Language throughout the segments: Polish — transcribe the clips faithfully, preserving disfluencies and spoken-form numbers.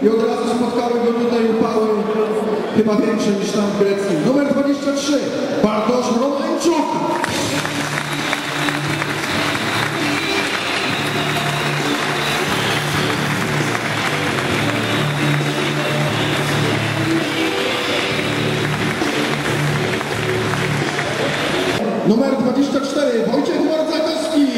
i od razu spotkały go tutaj upały, chyba większe niż tam w Grecji. Numer dwadzieścia trzy, Bartosz Romańczuk. Numer dwadzieścia cztery, Wojciech Mardzakowski.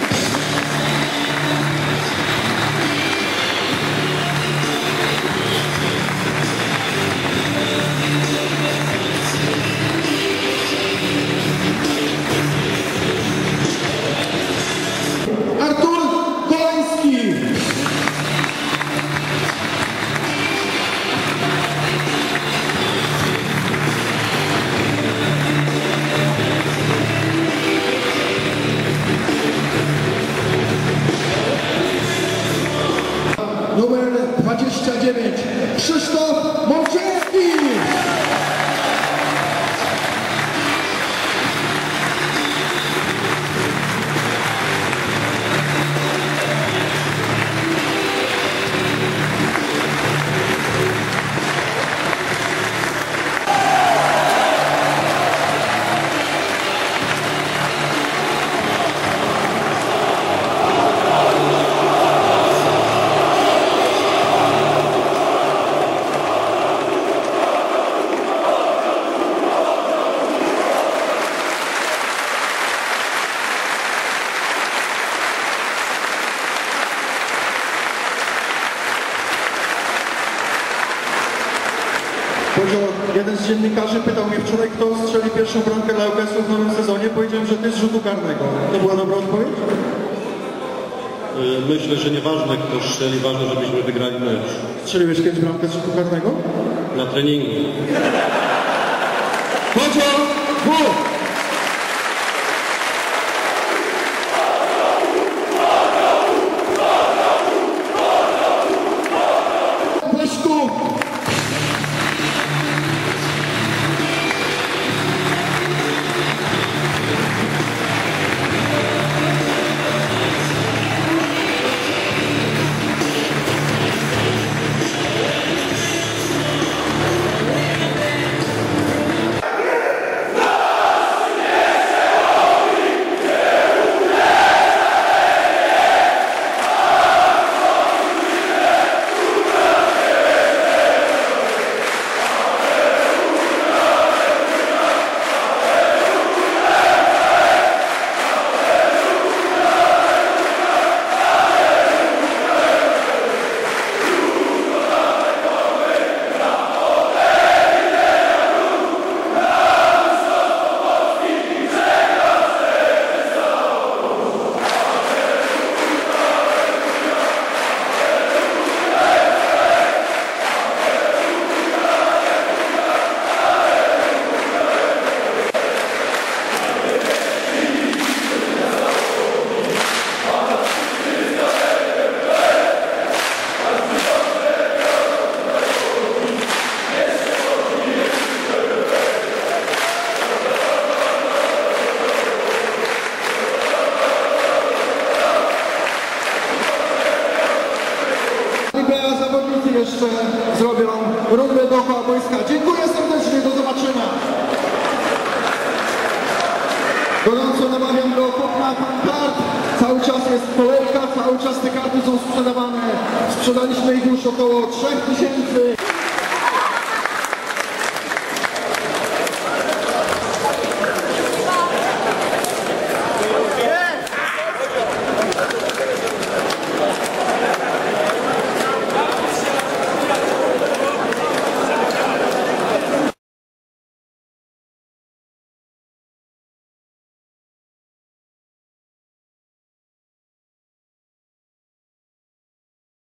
Artur Kolański. Numer dwadzieścia dziewięć, Krzysztof Mączewski. Jeden z dziennikarzy pytał mnie wczoraj, kto strzeli pierwszą bramkę dla ŁKS-u w nowym sezonie. Powiedziałem, że ty z rzutu karnego. To była dobra odpowiedź? Myślę, że nieważne kto strzeli, ważne, żebyśmy wygrali mecz. Strzeliłeś kiedyś bramkę z rzutu karnego? Na treningu. Pociąg! Gól! Leszku! Zawodnicy jeszcze zrobią rundę dookoła boiska. Dziękuję serdecznie, do zobaczenia. Gorąco namawiam do kupna pankart. Cały czas jest kolejka, cały czas te karty są sprzedawane. Sprzedaliśmy ich już około trzech tysięcy.